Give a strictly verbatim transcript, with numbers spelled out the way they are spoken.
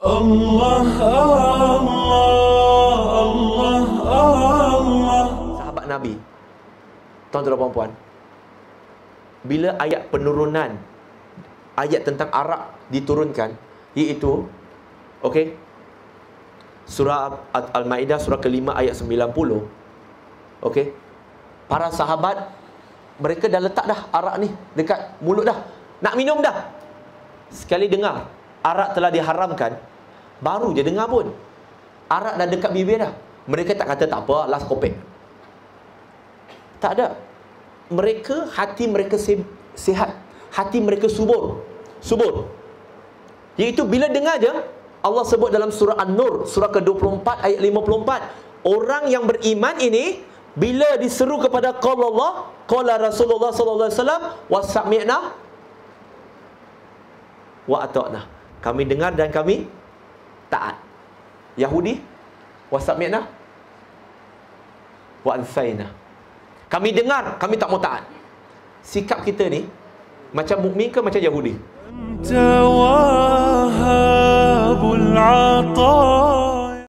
Allah, Allah, Allah, Allah. Sahabat Nabi, tuan-tuan dan puan-puan, bila ayat penurunan, ayat tentang arak diturunkan, iaitu, okey, surah Al-Ma'idah surah kelima ayat sembilan puluh. Okey, para sahabat, mereka dah letak dah arak ni dekat mulut dah, nak minum dah. Sekali dengar arak telah diharamkan, baru je dengar pun arak dah dekat bibir dah, mereka tak kata tak apa, last kopek. Tak ada. Mereka, hati mereka sihat, hati mereka subur. Subur. Iaitu bila dengar je, Allah sebut dalam surah An-Nur surah ke dua puluh empat ayat lima puluh empat, orang yang beriman ini bila diseru kepada qala Allah, qala Rasulullah sallallahu alaihi wasallam, wasami'na wa ata'na, kami dengar dan kami taat. Yahudi, wasami'na wa ansaina, kami dengar, kami tak mau taat. Sikap kita ni macam mukmin ke macam Yahudi?